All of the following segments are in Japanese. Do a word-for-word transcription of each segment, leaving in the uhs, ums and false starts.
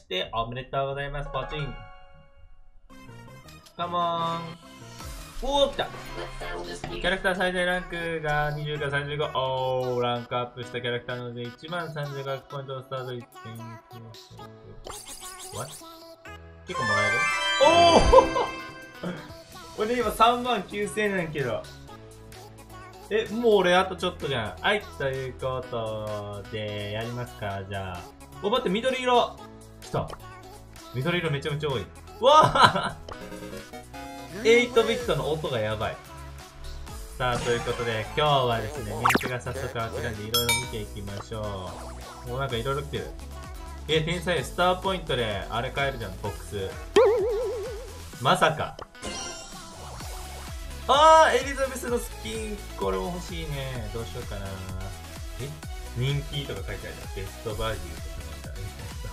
しておめでとうございます。ポチン。カモン。おー、来た。キャラクター最大ランクがにじゅうからさんじゅうご。おー、ランクアップしたキャラクターなのでいちまんさんじゅうごひゃくポイントをスタート。いってんきゅう。What? 結構もらえる？おー俺今さんまんきゅうせんえんなんけど。え、もう俺あとちょっとじゃん。はい、ということで、やりますか、じゃあ。お、待って、緑色来た。緑色めちゃめちゃ多い。わーエイトビットの音がやばい。さあ、ということで、今日はですね、メンツが早速あちらでいろいろ見ていきましょう。もうなんかいろいろ来てる。え、天才、スターポイントであれ買えるじゃん、ボックス。まさか。あー、エリザベスのスキン、これも欲しいね。どうしようかな。え人気とか書いてあるじゃん。ベストバディとかなんか。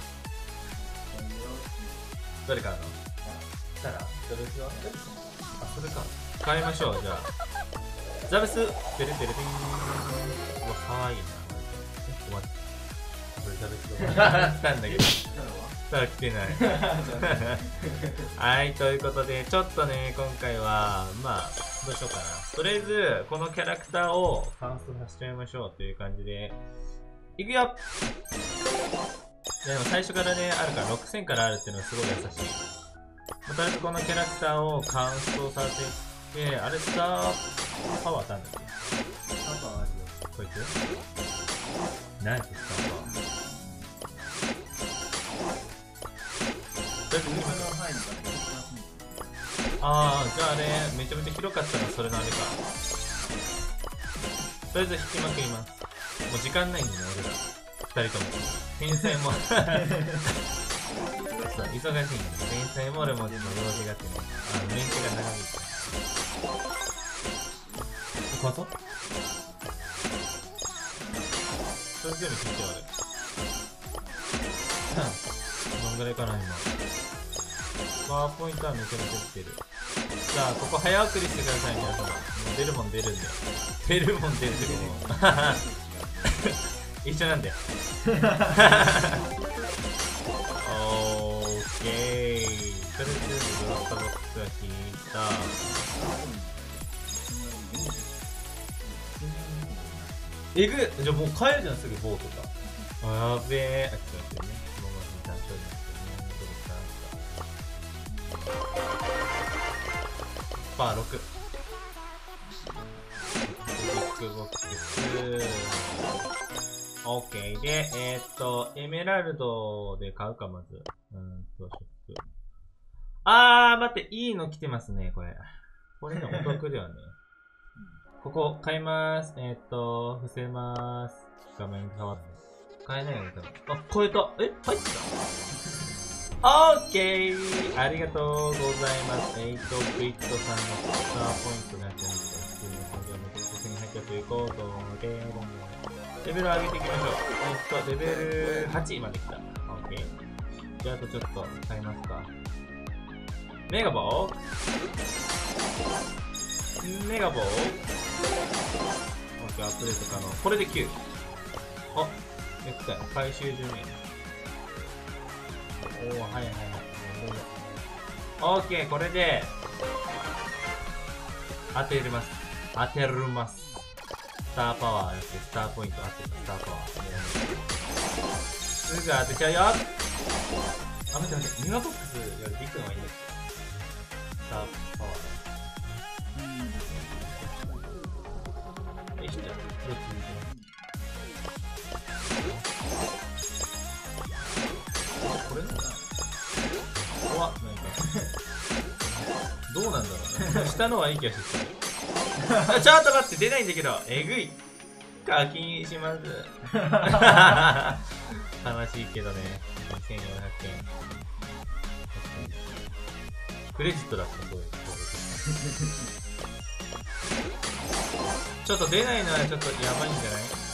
どれ買うの？したらザベスは？あ、それか。買いましょう、じゃあ。ザベス、てるてるてん。うわ、かわいいな。え、待って。これザベスだ。来たんだけど。さあ来てないはい、ということでちょっとね今回はまあどうしようかな。とりあえずこのキャラクターをカウントさせちゃいましょうという感じでいくよ。でも最初からねあるからろくせんからあるっていうのはすごい優しい。とりあえずこのキャラクターをカウントさせて、あれスターパワーなんだっけ？スターパワーあるよ。こいつ何てスターパワーああ、じゃああれ、めちゃめちゃ広かったらそれのあれか。とりあえず引きまくります。もう時間ないんでね、俺ら。二人とも。天才も。そう、忙しいんで、天才も俺もでも用事があってね。あの、メンテが長引いて。こことそれ全部引いてある。どんぐらいかな、今。パワーポイントはめちゃめちゃ出てる。じゃあ、ここ早送りしてください、皆様。もう出るもん出るんで。出るもん出るってもう。一緒なんで。オーケー。とりあえず、ブロットボックスが引いた。えぐっ！じゃあもう買えるじゃん、すぐボートか。あ、やべえ。あ、ちょっと待ってね。もうまず単勝になってね。どこかパーろく。ビッグボックス。オッケー。で、えー、っと、エメラルドで買うか、まず。うんと、ショップ。あー、待って、いいの来てますね、これ。これね、お得だよね。ここ、買いまーす。えー、っと、伏せまーす。画面変わって。買えないよね、多分。あ、超えた。え、入ってた？オッケー！ありがとうございます。エイトビットさんのスターポイントがちゃんと普通の工場のここに入ったということで、レベル上げていきましょう。えっと、レベルはちまで来た。オッケー。じゃあ、あとちょっと買いますか。メガボーメガボーオッケー、アップデート可能。これできゅう。あ、やった。回収順位。おー、はいはいはい。オッケー、これで、当てれます。当てれます。スターパワーやって、スターポイント当てた、スターパワー。すぐ当てちゃうよ。あ、待って待って、ミワボックスよりビッグの方がいいんだっけ？スターパワー。よいしょ、じゃあ、これ続いてます。これなんだ。怖っ、なんか。どうなんだろうね。下のはいい気がしてきた。ちょっと待って、出ないんだけど。えぐい。課金します。悲しいけどね。にせんよんひゃくえん。クレジットだった、そういう。ちょっと出ないのはちょっとやばいんじゃ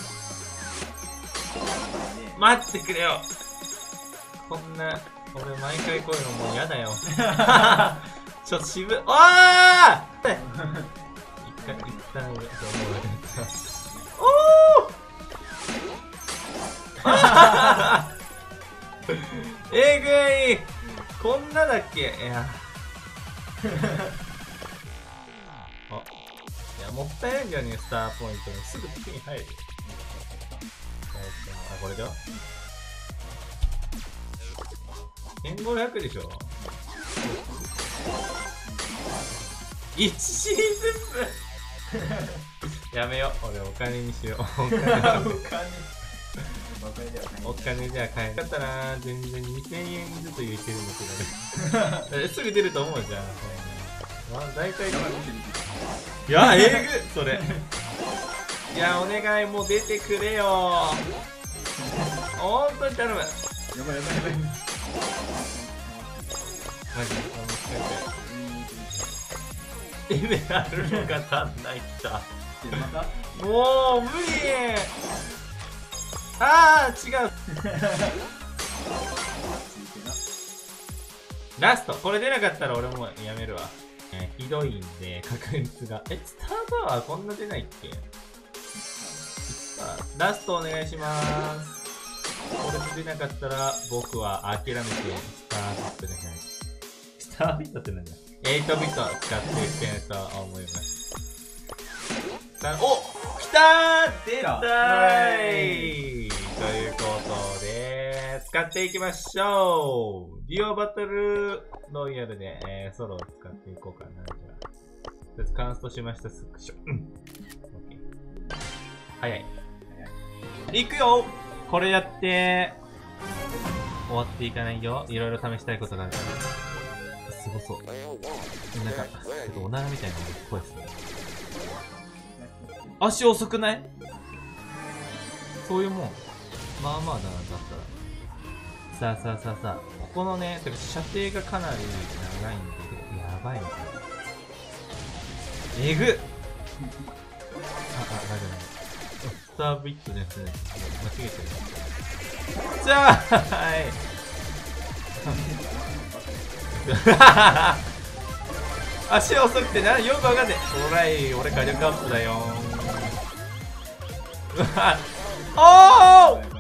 ない？待ってくれよ。こんな、俺毎回こういうのもう嫌だよ。ちょっと渋い。おー！一回、一旦上、どうもおー！ えぐい。こんなだっけ。いやあ、いやもったいないんだよね、スターポイントにすぐ手に入る。あ、これだよ。せんごひゃくでしょ。いちシーズン分やめよう。俺お金にしよう。お金お金じゃ買えなかったな。全然にせんえんずつ言ってるんだけどね。すぐ出ると思うじゃん。まあ、大体いや、えぐそれ。いや、お願い、もう出てくれよ。ほんとに頼む。やばいやばいやばい。マジエメラルドが足んないきた。もう無理。ああ違う。ラストこれ出なかったら俺もやめるわ。えー、ひどいんで確率が。えスターパワーこんな出ないっけ。さあラストお願いします。これ出なかったら僕は諦めてスタービットでない。スタービットって何だ。エイトビット使っていきたいと思います。お来たー出たーいということで、使っていきましょう。デュオバトルロイヤルで、えー、ソロを使っていこうかな。じゃあ。とりあえずカンストしました、スクショ。うん。OK。早い。いくよこれやって、終わっていかないよ。いろいろ試したいことがあるから。すごそう。なんか、ちょっとおならみたいな声ですね。足遅くない？そういうもん。まあまあだな、だったら。さあさあさあさあ。ここのね、てか射程がかなり長いんで、やばいのかな。えぐっあ、あ、大丈夫。スタービットですね。間違えてる。じゃあはい。足遅くてな、よくわかんねえ。おらい、俺火力アップだよー。おー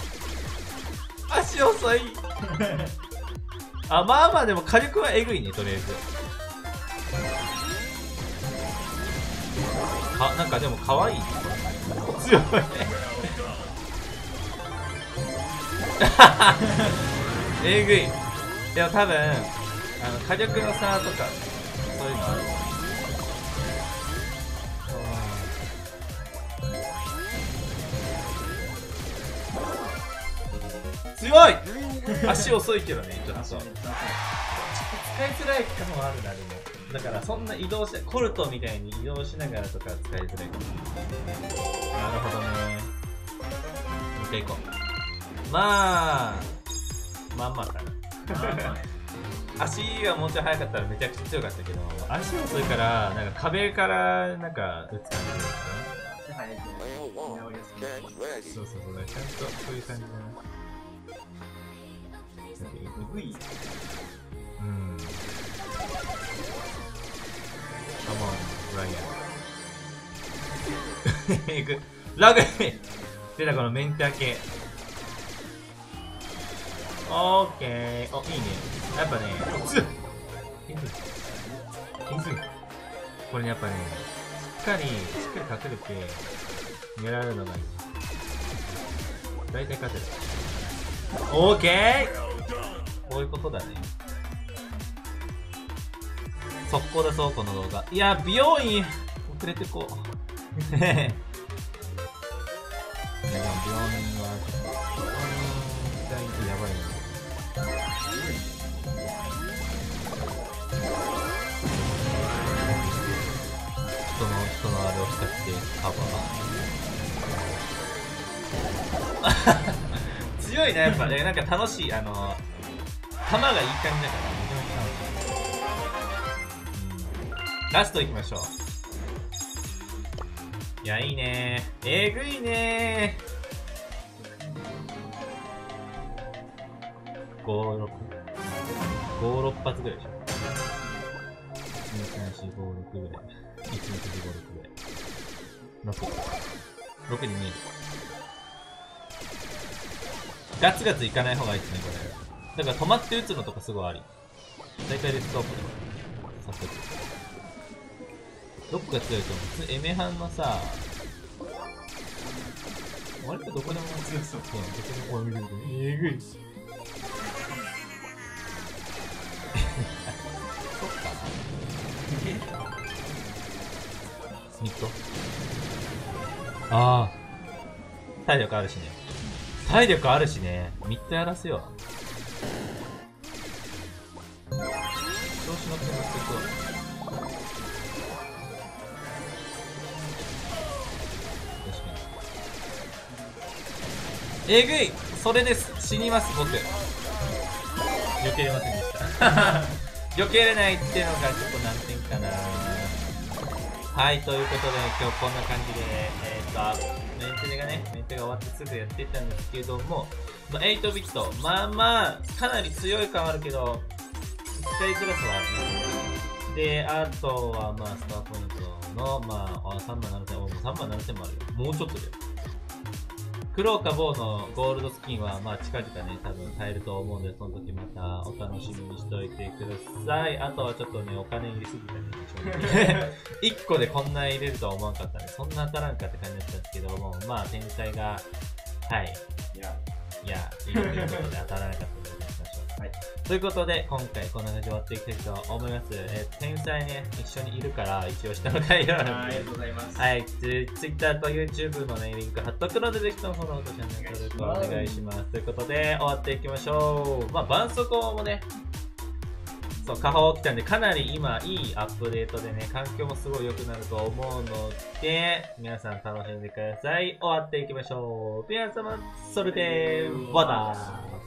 足遅いあ、まあまあでも火力はえぐいね、とりあえず。あ、なんかでも可愛い強いえぐい。でも多分あの火力の差とかそういうのある。強い足遅いけどね、ちょっと使いづらい感はあるな。でもだからそんな移動しコルトみたいに移動しながらとか使いづらいかも。なるほどね。もう一回行こう。まあまんまかな足がもうちょい速かったらめちゃくちゃ強かったけど、足遅いからなんか壁からなんか打つ感じですかね。そうそうそう、ちゃんとそういう感じだな。えぐい。うん。カモン、ライアン。えぐ。ラグ出たこのメンタ系。オーケー。お、いいね。やっぱね、つっえぐい。えぐい。これね、やっぱね、しっかり、しっかり隠れて、狙うのがいい。大体勝てる。オーケーこういうことだね。速攻だそう、この動画。いや、美容院遅れてこう。いや、でも病院はちょっと、うーん、だいぶやばいな。人の、人のあれを使ってカバー。強いね、やっぱね。なんか楽しい。あの、弾がいい感じだから、めちゃめちゃ楽しい。うん。ラストいきましょう。いや、いいねー。えぐいねー。ご、ろく。ご、ろっ発ぐらいでしょ。いち、に、さん、よん、ご、ろくぐらい。いち、に、さん、よん、ご、ろくぐらい。ろく。ろくに見える。ガツガツいかない方がいいですね、これ。 だから止まって打つのとかすごいあり。大体レストアップだ。早速。どこが強いと思う？エメハンのさ、あれってどこでも強そう。そう、どこでも見るとえぐい。そっか。ミッド。ああ。体力あるしね。体力あるしね。ミッドやらせよう。調子乗って乗っていくわ。確かに。えぐい！それです。死にます、僕。避けれませんでした。避けれないっていうのがちょっと難点かな。はい、ということで今日こんな感じで、えー、っと、メンテネがね、メンテが終わってすぐやってたんですけども、まあ、エイトビット、まあまあ、かなり強い感はあるけど、使いづらさはあるね。で、あとはまあ、スターポイントの、まあ、さんまんななせん、もうさんまんななせんもあるよ。もうちょっとで。黒か棒のゴールドスキンは、まあ、近々ね、多分買えると思うんで、その時またお楽しみにしておいてください。あとはちょっとね、お金入れすぎたね、いっこでこんな入れるとは思わなかったね。そんな当たらんかって感じだったんですけども、まあ、天才が、はい。いや、いや、いいということで当たらなかったので、やりましょう。はい。ということで、今回こんな感じで終わっていきたいと思います。えー、天才ね、一緒にいるから、一応下の概要欄に。ありがとうございます。はい、Twitter と YouTube のね、リンク貼っとくので、ぜひともフォローとチャンネル登録お願いします。ということで、終わっていきましょう。まあ、絆創膏もね、そう、過保起きたんで、かなり今、いいアップデートでね、環境もすごい良くなると思うので、皆さん楽しんでください。終わっていきましょう。皆様、それではだー。